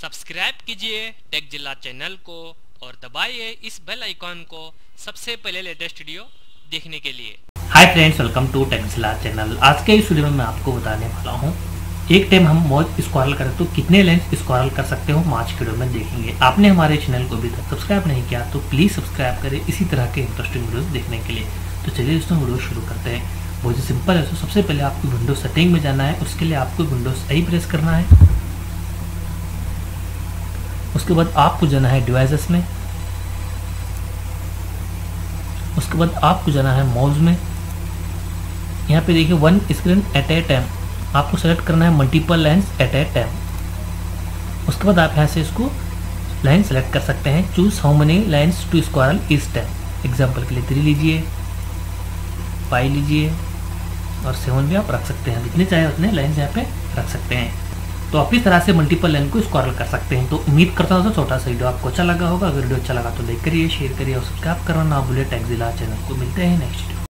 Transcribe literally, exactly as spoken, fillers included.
Subscribe कीजिए take Zila channel को और दबाइए इस बेल आइकॉन को सबसे पहले लेटेस्ट वीडियो देखने के लिए। Hi friends, welcome to tech Zila channel. आज के इस वीडियो में मैं आपको बताने वाला हूँ एक टाइम हम मौज स्क्रॉल करें तो कितने लेंस स्क्रॉल कर सकते हो, आज के वीडियो में देखेंगे। आपने हमारे चैनल को अभी तक सब्सक्राइब नहीं किया तो प्लीज़ सब्सक्राइब करें इसी तरह के इंटरेस्टिंग वीडियोस देखने के लिए। तो चलिए दोस्तों वीडियो शुरू करते हैं। बहुत ही सिंपल है। तो सबसे पहले आपको विंडो सेटिंग में जाना है, उसके लिए आपको विंडोज आई प्रेस करना है। उसके बाद आपको जाना है डिवाइसेस में, उसके बाद आपको जाना है मॉल्स में। यहाँ पे देखिए one screen at a time, आपको सेलेक्ट करना है multiple lens at a time. उसके बाद आप यहाँ से इसको लाइन सेलेक्ट कर सकते हैं। Choose how many lines to scroll each time. Example के लिए थ्री लीजिए, फाइव लीजिए और सेवन भी आप रख सकते हैं। जितने चाहे उतने लाइन्स यहाँ पे रख सकते हैं। तो आप इस तरह से मल्टीपल लाइन को स्क्रॉल कर सकते हैं। तो उम्मीद करता हूँ छोटा सा वीडियो आपको अच्छा लगा होगा। अगर वीडियो अच्छा लगा तो लाइक करिए, शेयर करिए और सब्सक्राइब करना ना भूलिए टेक जिला चैनल को। मिलते हैं नेक्स्ट वीडियो।